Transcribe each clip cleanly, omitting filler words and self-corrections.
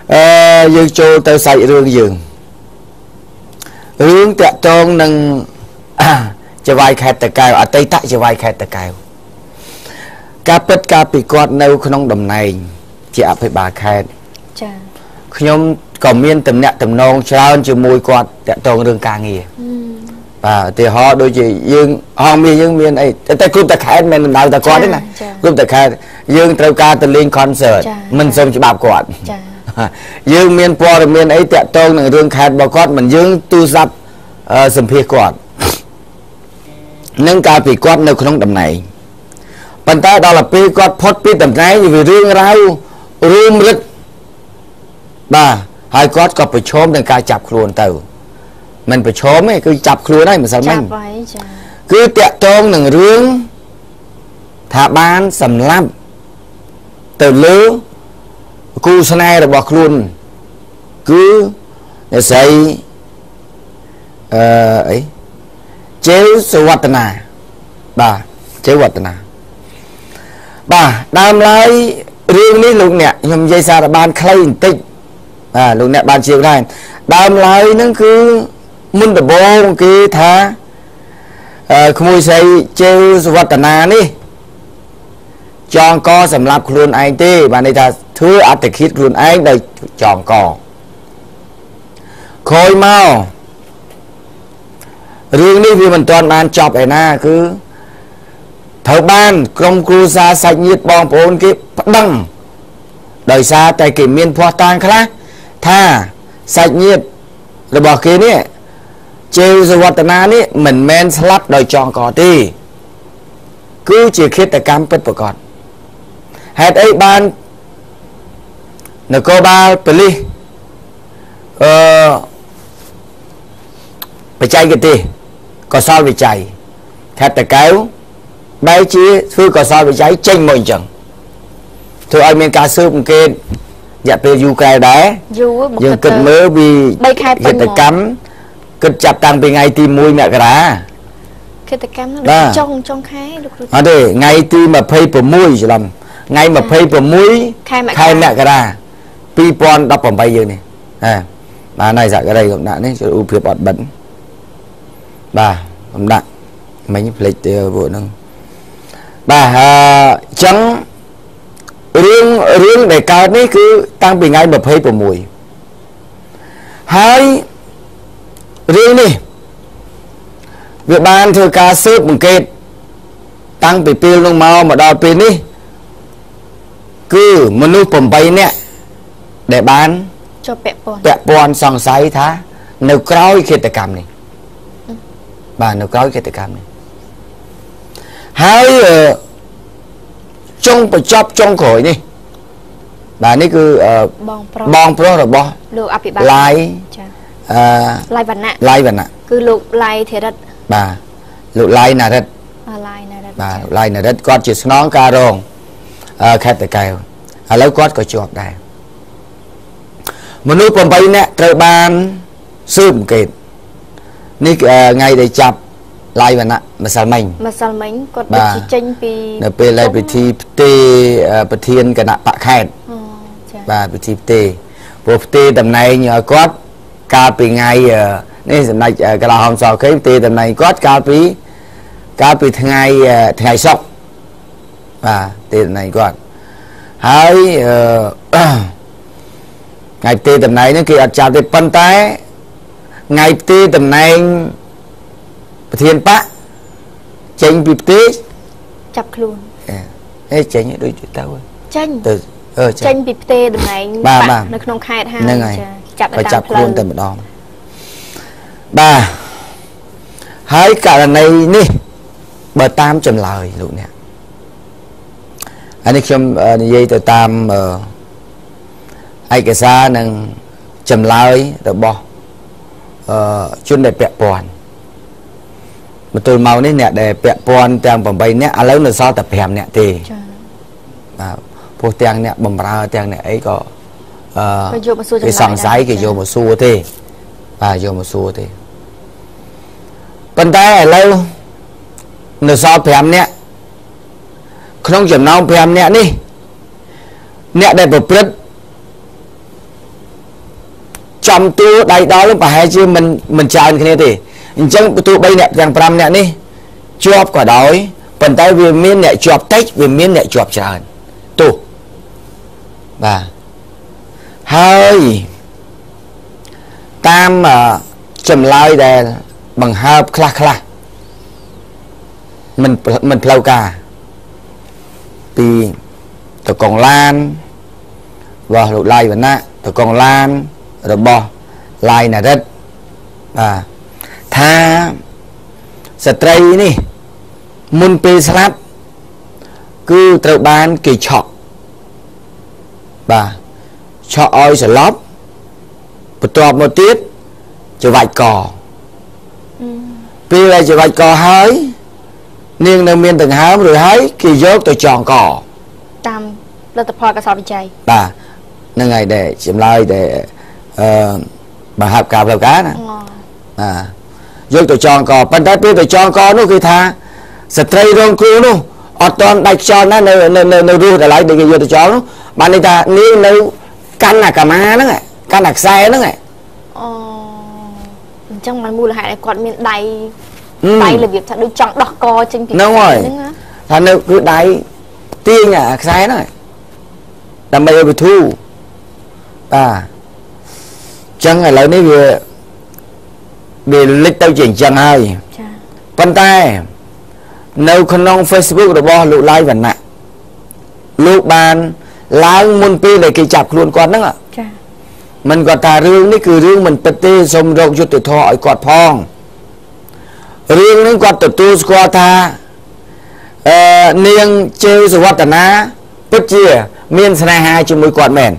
dương cho tao xài rương dương rương tẹt tròn nângจะวายแค่ตะกายอัตยตะจะวายแค่ตะกายกาเป็ดกาปีกอดในขนมดำในจะอภิบาลแค่ขยมก่อมีนตำเนะตำนองชาวจะมวยกอดแต่ตรงเรื่องการเงียแต่họโดยdương họ miền ấyแต่กลุ่มตะแคงมันดาวตะกอดนี่นะกลุ่มตะแคงdươngเตาการตะลิงคอนเสิร์ตมันส่งจะบาปกอดdươngเมียนปอเมียนไอ้แต่ตรงเรื่องแคดบกอดมันdươngตู้ซับสัมเพกอดนั่งกาปีกอดในขนมดำในปัญตาดอลลาร์ปีกอดพดปีดำในอยู่เรื่องเรารูมรึดบ่าไฮกอดก็ไปชมในการจับครัวเต่ามันไปชมไอ้คือจับครัวได้เหมือนสมัยคือเตะตรงหนึ่งเรื่องถาบ้านสำลับเติร์ลือกูสนายระบอกครัวคือจะใส่เจ้าสวัสนาบ่าเจ้าวัฒนาบ่าดามไล่เรื่องนี้ลุงเนี่ยยมใจสารบานใครติดลุงเนี่ยบานเชียงได้ดามไล่นั่นคือมุนตะโบงกีท้าขโมยใส่เจ้าสวัสนานี่จองกอสำหรับครูนไอ้ที่บานในท่าถืออัตคิดครูนไอ้ได้จองกอคอยเมาเรื่องนี้คือมันตอนมันจบไอ้หน้าคือเท่าบ้านกรมครูซาใส่ยีดบองโผล่กี่ดังโดยซาแต่กิ่มเมียนพอตางคละถ้าใส่ยีดระบอกกี่นี่เจ้าสวัสนานี่เหมือนแมนสลับโดยจองก่อที่คือจีคิดแต่กรรมเป็นประกอบเหตุไอ้บ้านนกบาลเปรีไปใจกันทีก็ซ้อวิจัยแค่แต่เก้าใบชี้คือก็ซ้อวิจัยเจงมวยจังถือไอ้เมียนกาซื้อมันเกณฑ์อย่าไปอยู่ไกลได้ยังกิดเมื่อวีเหตุกรรมกิดจับตังไปไงตีมวยเนี่ยกระเหตุกรรมนั่นจงแค่อันนี้ไงตีมาเพย์ปมวยใช่ไหมไงมาเพย์ปมวยใครเนี่ยกระปีปอนดับผมไปเยอะนี่มาในสักอะไรก็ได้นี่จะอุปเพียบอดบันบ่าผมดักmấyผลิตvụนึงบ่าจังเรื่องในการนี้คือตั้งเป็นไงแบบให้ประมวยให้เรื่องนี้เวียบานเธอการซื้อมังเกตตั้งไปเปลี่ยนลงมามาดาวปีนี้คือมนุษย์ผมไปเนี่ยđể bán cho bẹ bòn sòng sấy thá nếu cõiกิจกรรมนี่bà nếu cõiกิจกรรมนี่hai trong phải chop trong khỏi đi bàនេះគឺបងប្រុសរបស់លោកអភិបាលឡាយឡាយវណ្ណៈគឺលោកឡាយធិរិទ្ធបាទលោកឡាយណារិទ្ធបាទឡាយណារិទ្ធគាត់ជាស្នងការរងខេត្តតាកែវឥឡូវគាត់ក៏ជាប់ដែរមនុស្ស8នាក់ត្រូវបានស៊ើបអង្កេតនេះថ្ងៃដែលចាប់ឡាយវណ្ណៈម្សិលមិញគាត់បញ្ជាចេញពីនៅពេលដែលពិធីផ្ទេប្រធានគណៈបកខេត្តបាទពិធីផ្ទេព្រោះផ្ទេតំណែងគាត់កាលពីថ្ងៃនេះសម្ដេចកន្លងហមសខេផ្ទេតំណែងគាត់កាលពីថ្ងៃសុក្របាទផ្ទេតំណែងគាត់ហើយngày tê tầm này nó kia chào tê pan tay ngày tê tầm này thiên bá tranh bị tê chập luôn ê tranh đôi chuyện tao tranh từ tranh bị tê tầm này ba nó không khai ha chập luôn tầm đó ba hai cả này nè bờ tam chầm lời luôn nè anh ấy không dây từ tam ai cái xa nâng chầm lai rồi bỏ chuyên để bẹp bòn mà tôi mau nè để bẹp bòn trang bầm bay nè à lâu nữa sao tập hẻm nè thì phố trang nè bầm ra trang nè ấy có cái sòng sái cái vô một xu thế vô một xu thế bên tay lâu nữa sao hẻm nè không chầm nào hẻm nè đi nè để bập rứt chồng tu đây đó lúc bà hai chứ mình chào cái này thì chẳng tu bây nè rằng pram nè ní chọp quả đói phần tay vì miên nè chọp tách vì miên nè chọp tràn tu và hơi tam mà chầm lai đè bằng hợp khla khla mình lâu cả thì tụi còn lan và lục lai và nạ tụi còn lan rồi bò lai là rất à tha stray ní mun pe slap cứត្រូវបានគេឆក់បាទឆក់ឲ្យសន្លប់បន្ទាប់មកទៀតច្រវាច់កពេលដែលច្រវាច់កហើយនាងនៅមានដង្ហើមរួចហើយគេយកទៅចងកតាមលទ្ធផលកសោតវិច័យបាទហ្នឹងហើយដែលចម្លើយដែលបើហាប់ការផ្លូវការណាយកទៅចងកប៉ុន្តែពេលទៅចងកនោះគឺថាស្ត្រីរងគ្រោះនោះអត់ទាន់ដាច់ខ្យល់ណានៅរស់ដល់ហើយដែលគេយកទៅចងនោះបានន័យថានាងនៅកាន់អាកាមាហ្នឹងកាន់អាខ្សែហ្នឹងអូអញ្ចឹងមិនមូលហេតុឲ្យគាត់មានដៃរបៀបថាដូចចង់ដោះកចេញពីហ្នឹងហើយថានៅគឺដៃទាញអាខ្សែហ្នឹងដើម្បីឲ្យវាធូរបាទអញ្ចឹងឥឡូវនេះវាលិចទៅជាអញ្ចឹងហើយចាប៉ុន្តែនៅក្នុង Facebook របស់លោកឡាយវណ្ណៈលោកបានឡើងមុនពេលដែលគេចាប់ខ្លួនគាត់ហ្នឹងចាមិនគាត់ថារឿងនេះគឺរឿងមិនពិតទេសូមរកយុត្តិធម៌ឲ្យគាត់ផងរឿងនេះគាត់ទទួលស្គាល់ថានាងជើសវត្តនាពិតជាមានស្នេហាជាមួយគាត់មែន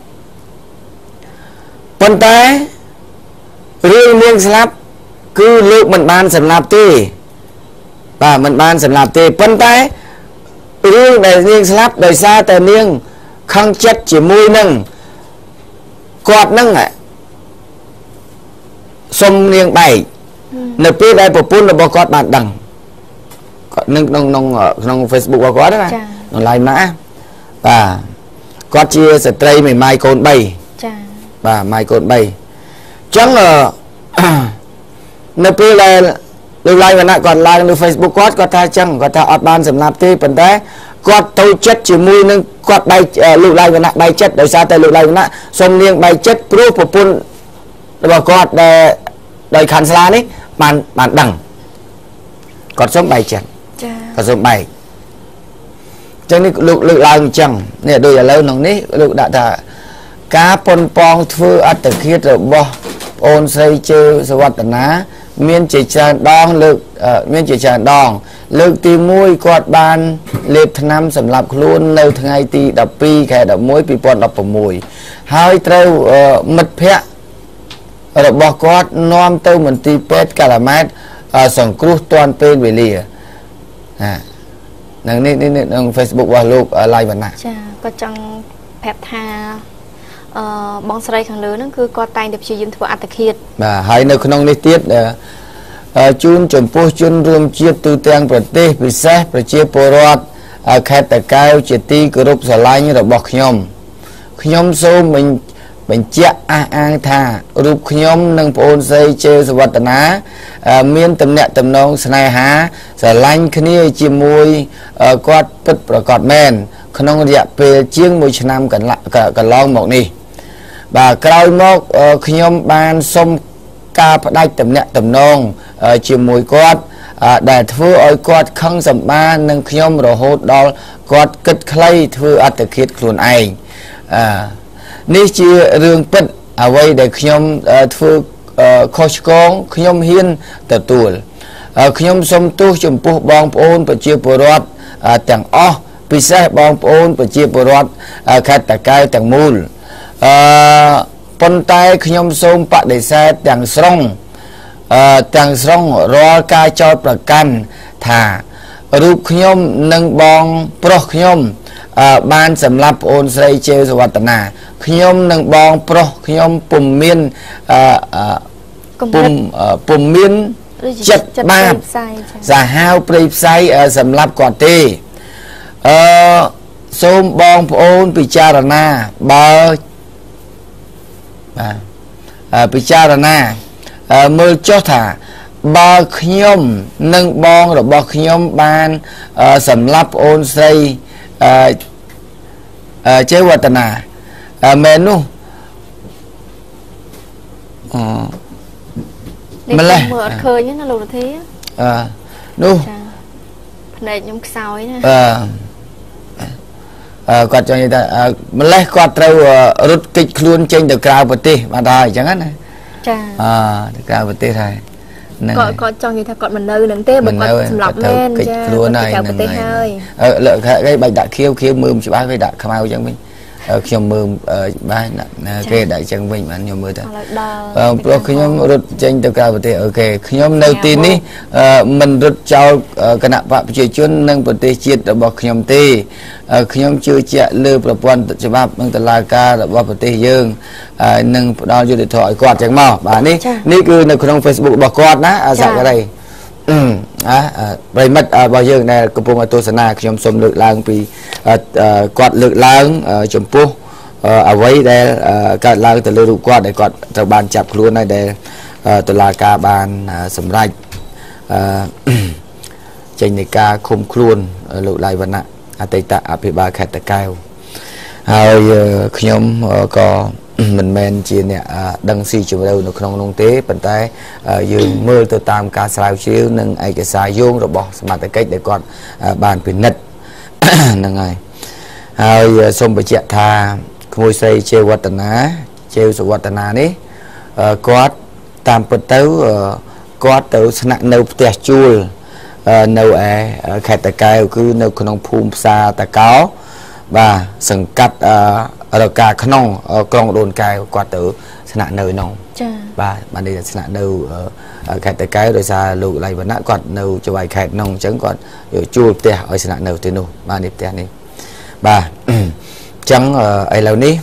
ប៉ុន្តែរឿងនាងស្លាប់គឺលោកមិនបានសម្លាប់ទេបាទមិនបានសម្លាប់ទេប៉ុន្តែរឿងដែលនាងស្លាប់ដោយសារតែនាងខឹងចិត្តជាមួយនឹងគាត់នឹងសុំនាងបែកនៅពេលដែលប្រពន្ធរបស់គាត់បានដឹងគាត់នឹងក្នុង Facebook របស់គាត់ណាក្នុង LINE ណាបាទគាត់ជាស្ត្រីមេម៉ាយកូន3ចាបាទម៉ាយកូន3អញ្ចឹងនៅពេលដែលលោកឡាយវណ្ណៈគាត់ឡើងនៅ Facebook គាត់ថាអញ្ចឹងគាត់ថាអត់បានសម្លាប់ទេប៉ុន្តែគាត់ទៅចិត្តជាមួយនឹងគាត់បែកលោកឡាយវណ្ណៈបែកចិត្តដោយសារតែលោកឡាយវណ្ណៈសុំនាងបែកចិត្តព្រោះប្រពន្ធរបស់គាត់ដែលដោយខានស្លានេះបានដឹងគាត់សុំបែកចិត្តចាគាត់សុំបែកអញ្ចឹងនេះលោកលើកឡើងអញ្ចឹងនេះដូចឥឡូវក្នុងនេះលោកដាក់ថាការប៉ុនប៉ងធ្វើអត្តឃាតរបស់ប្អូនស្រីជើសវត្តនាមានជាច្រើនដងលើកលើកទី1គាត់បានលេបថ្នាំសម្រាប់ខ្លួននៅថ្ងៃទី12ខែ11 2016ហើយត្រូវមិត្តភ័ក្តិរបស់គាត់នាំទៅមន្ទីរពេទ្យកាឡាម៉ែតសង្គ្រោះទាន់ពេលវេលានឹងនេះក្នុង Facebook របស់លោកឡាយវណ្ណៈចាគាត់ចង់ប្រាប់ថាបងស្រីខាងលើហ្នឹងគឺគាត់តែងតែព្យាយាមធ្វើអត្តឃាតបាទហើយនៅក្នុងនេះទៀតជូនចំពោះជនរួមជាតិទូទាំងប្រទេសពិសេសប្រជាពលរដ្ឋខេត្តតាកែវជាទីគោរពស្រឡាញ់របស់ខ្ញុំសូមបញ្ជាក់អះអាងថារូបខ្ញុំនិងប្អូនស្រីជើសវត្តនាមានទំនាក់ទំនងស្នេហាស្រឡាញ់គ្នាជាមួយគាត់ពិតប្រាកដមែនក្នុងរយៈពេលជាង1ឆ្នាំកន្លងមកនេះបាទក្រោយមកខ្ញុំបានសុំការផ្ដាច់ទំនាក់ទំនងជាមួយគាត់ដែលធ្វើឲ្យគាត់ខឹងសម្បានឹងខ្ញុំរហូតដល់គាត់គិតខ្លីធ្វើអត្តឃាតខ្លួនឯងនេះជារឿងពិតអ្វីដែលខ្ញុំធ្វើខុសឆ្គងខ្ញុំហ៊ានទទួលខ្ញុំសូមទោសចំពោះបងប្អូនប្រជាពលរដ្ឋទាំងអស់ពិសេសបងប្អូនប្រជាពលរដ្ឋខេត្តតាកែវទាំងមូលប៉ុន្តែខ្ញុំសូមបដិសេធទាំងស្រុងរាល់ការចោទប្រកាន់ថារូបខ្ញុំនិងបងប្រុសខ្ញុំបានសម្លាប់ប្អូនស្រីជើសវត្តនាខ្ញុំនិងបងប្រុសខ្ញុំពុំមានចិត្តបាបសាហាវព្រៃផ្សៃសម្លាប់គាត់ទេសូមបងប្អូនពិចារណាបើពិចារណាមើលចុះថាបើខ្ញុំនិងបងរបស់ខ្ញុំបានសម្លាប់ប្អូនស្រីចេវតនាមែននោះម្លេះមើលអត់ឃើញណាលោកនាធីនោះភ្នែកខ្ញុំខ្សោយណាគាត់ចង់និយាយថាម្លេះគាត់ត្រូវរត់គេចខ្លួនចេញទៅក្រៅប្រទេសបានដែរអញ្ចឹងណាចាទៅក្រៅប្រទេសហើយគាត់ចង់និយាយថាគាត់មិននៅនឹងទេបើគាត់សម្លាប់មែនចាខ្លួនហើយនឹងប្រទេសហើយលើកគេបាច់ដាក់ខៀវមើលច្បាស់គេដាក់ខ្មៅអញ្ចឹងវិញខ្ញុំមើលបានគេដាក់អញ្ចឹងវិញបានខ្ញុំមើលទៅព្រោះខ្ញុំរត់ចេញទៅក្រៅប្រទេសអូខេខ្ញុំនៅទីនេះមិនរត់ចោលគណៈបកប្រជាជននិងប្រទេសជាតិរបស់ខ្ញុំទេខ្ញុំជឿជាក់លើប្រព័ន្ធច្បាប់និងតុលាការរបស់ប្រទេសយើងនឹងផ្ដល់យុត្តិធម៌ឲ្យគាត់ចឹងមកបាទនេះគឺនៅក្នុង Facebook របស់គាត់ណាសក្តិប្រិមិត្តរបស់យើងដែលកំពុងទស្សនាខ្ញុំសូមលើកឡើងពីគាត់លើកឡើងចំពោះអ្វីដែលកើតឡើងទៅលើរូបគាត់ដែលគាត់ត្រូវបានចាប់ខ្លួនហើយដែលតុលាការបានសម្រេចចេញនៃការឃុំខ្លួនលោកឡៃវណ្ណៈអតីតអភិបាលខេត្តតាកែវហើយខ្ញុំក៏មិនមែនជាអ្នកដឹងស៊ីជម្រៅនៅក្នុងនោះទេប៉ុន្តែយើងមើលទៅតាមការស្រាវជ្រាវនិងឯកសារយោងរបស់សមត្ថកិច្ចដែលគាត់បានពិនិត្យហ្នឹងហើយសូមបញ្ជាក់ថាក្មួយស្រីជេវតនាជេវសវតនានេះគាត់តាមពិតទៅគាត់ទៅស្នាក់នៅផ្ទះជួលនៅឯខេត្តតាកែវគឺនៅក្នុងភូមិផ្សារតាកោបាទសង្កាត់រកាក្នុងក្រុងដូនកែវគាត់ទៅស្នាក់នៅនោះចា៎បាទបាននេះស្នាក់នៅខេត្តតាកែវដោយសារលោកឡៃវណ្ណៈគាត់នៅចវាយខេត្តនោះអញ្ចឹងគាត់ជួលផ្ទះឲ្យស្នាក់នៅទីនោះបាទនេះផ្ទះនេះបាទអញ្ចឹងឥឡូវនេះ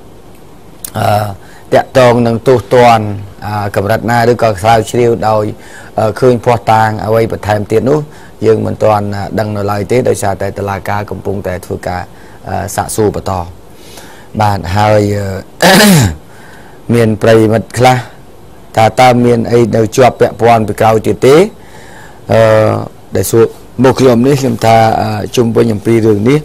តាក់ទងនឹងទោសទណ្ឌកម្រិតណាឬក៏ស្រាវជ្រាវដោយឃើញភ័ស្តុតាងអ្វីបន្ថែមទៀតនោះយើងមិនទាន់ដឹងនៅឡើយទេដោយសារតែតុលាការកំពុងតែធ្វើការសាកសួរបន្តបាទហើយមានប្រិមិត្តខ្លះតើមានអីនៅជាប់ពាក់ព័ន្ធពីក្រោយទៀតទេដែលសួរមកខ្ញុំនេះខ្ញុំថាជុំវិញអំពីរឿងនេះ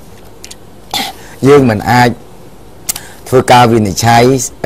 យើងមិនអាចធ្វើការវិនិច្ឆ័យ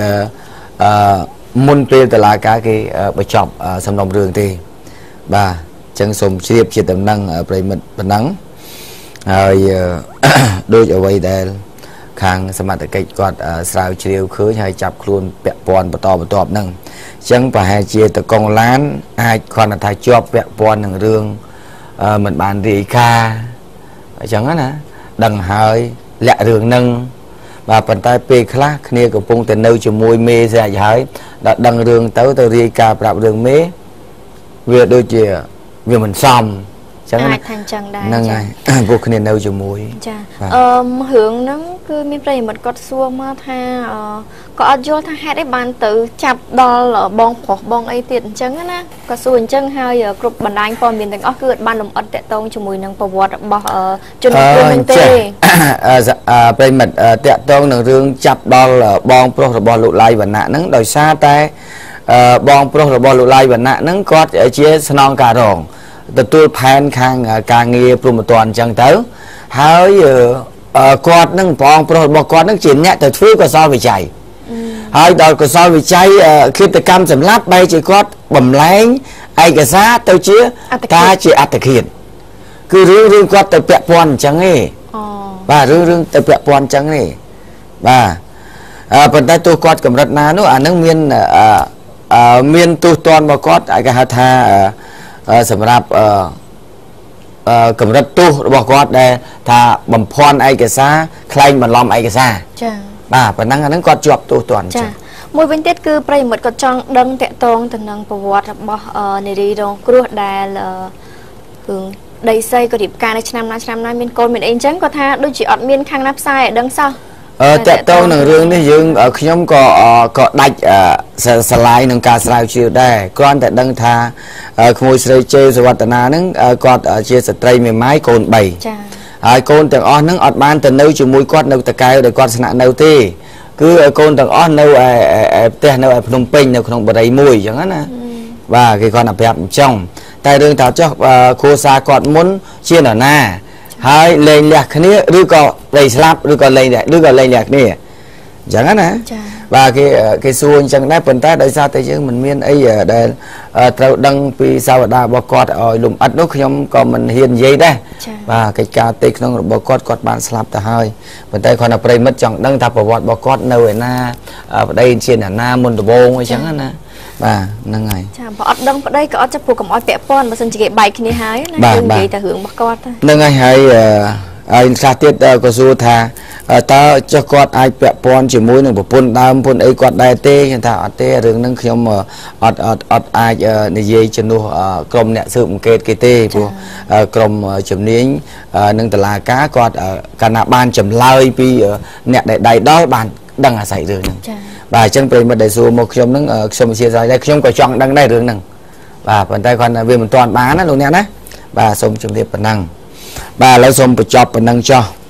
មុនពេលតុលាការគេបញ្ចប់សំណុំរឿងទេបាទអញ្ចឹងសូមជ្រាបជាដំណឹងប្រិមិត្តប៉ុណ្ណឹងហើយដូចអ្វីដែលខាងសមត្ថកិច្ចគាត់ស្រាវជ្រាវឃើញហើយចាប់ខ្លួនពាក់ព័ន្ធបន្តបន្ទាប់ហ្នឹងអញ្ចឹងប្រហែលជាតកងឡានអាចគ្រាន់តែថាជាប់ពាក់ព័ន្ធនឹងរឿងមិនបានរាយការណ៍អញ្ចឹងណាដឹងហើយលាក់រឿងហ្នឹងបាទប៉ុន្តែពេលខ្លះគ្នាកំពុងតែនៅជាមួយមេស្រេចហើយដល់ដឹងរឿងទៅរាយការណ៍ប្រាប់រឿងមេវាដូចជាវាមិនសមចឹងណាអាចថាអញ្ចឹងដែរហ្នឹងហើយពួកគ្នានៅជាមួយចារឿងហ្នឹងគឺមានប្រិយមិត្តគាត់សួរមកថាក៏អត់យល់ថាហេតុអីបានទៅចាប់ដល់បងប្រុសបងអីទៀតអញ្ចឹងណាក៏សួរអញ្ចឹងហើយគ្រប់បណ្ដាញព័ត៌មានទាំងអស់គឺអត់បានលម្អិតតាក់ទងជាមួយនឹងប្រវត្តិរបស់ជនរងគ្រោះនឹងទេប្រិយមិត្តតាក់ទងនឹងរឿងចាប់ដល់បងប្រុសរបស់លោកឡៃវណ្ណៈហ្នឹងដោយសារតែបងប្រុសរបស់លោកឡៃវណ្ណៈហ្នឹងគាត់ជាស្នងការរងទទួលផែនខាងការងារព្រំប្រទានអញ្ចឹងទៅហើយគាត់នឹងបងប្រុសរបស់គាត់នឹងជាអ្នកទៅធ្វើកសលវិច័យហើយដល់កសលវិច័យឃាតកម្មសម្លាប់បែរជាគាត់បំលែងឯកសារទៅជាការជាអត្តឃាតគឺរឿងគាត់ទៅពាក់ព័ន្ធអញ្ចឹងទេបាទរឿងទៅពាក់ព័ន្ធអញ្ចឹងទេបាទប៉ុន្តែទោះគាត់កម្រិតណានោះអានឹងមានទោសទណ្ឌរបស់គាត់គេហៅថាសម្រាប់កម្រិតទោសរបស់គាត់ដែលថាបំភាន់ឯកសារខ្លែងបន្លំឯកសារចាបាទប៉ុណ្ណឹងអានឹងគាត់ជាប់ទោសទណ្ឌចាមួយវិញទៀតគឺប្រិយមិត្តគាត់ចង់ដឹងតាក់ទងទៅនឹងប្រវត្តិរបស់នារីរងគ្រោះដែលគឺដីសីក៏រៀបការនៅឆ្នាំណាមានកូនមានអីអញ្ចឹងគាត់ថាដូចជាអត់មានខាងណាផ្សាយឲ្យដឹងសោះតាក់ទងនឹងរឿងនេះយើងខ្ញុំក៏ដាច់ស្រឡាយនឹងការស្រាវជ្រាវដែរគ្រាន់តែដឹងថាក្មួយស្រីជេសវតនាហ្នឹងគាត់ជាស្ត្រីមេម៉ាយកូន3ចា៎ហើយកូនទាំងអស់ហ្នឹងអត់បានទៅនៅជាមួយគាត់នៅតកែវដែលគាត់ស្នាក់នៅទេ cứ con tầng ó nâu tên nâu Phnom Penh nâu không bờ đầy mùi chẳng hạn nè và cái con là đẹp trong tại đường thảo cho khu xa còn muốn chia ở na hai lên lạc cái này đưa có đầy slap đưa có lên lại đưa có lên lạc nè chẳng hạn nè và cái xuồng chẳng nè phần tay đời sao tại chứ mình miên ấy ở đây trâu đăng pi sao đa bò cọt ở lùm ắt lúc nhóm còn mình hiền dây đây và cái ca tích nó bò cọt bạn slap ta hơi phần tay còn là play mất chẳng đăng tháp bò cọt nơi na ở đây trên là na môn đồ bông ấy chẳng hạn nè và năng ngày bỏ đăng ở đây có chấp phù cầm oi bẹ pon mà xin chỉ bài khi này hái năng ngày ta hưởng bò cọt năng ngày hay ai xa tiết có số thà ta cho con ai bẹ pon chỉ mũi nè pon đam pon ấy quạt đại tê hiện tại tê rừng năng khiêm mà ai này dây chân nu cầm nẹt sự kê tê của cầm chấm nín nâng tờ là cá quạt cả nạp ban chấm lai pi nẹt đại đó bàn đang là xảy rừng và chân về mà đại số một khiêm nâng khiêm chia ra đây khiêm có chọn đang đây rừng nè và phần tay còn về một toàn bán luôn nè và xong chấm tiếp phần năng và lấy xong bị chọc phần năng cho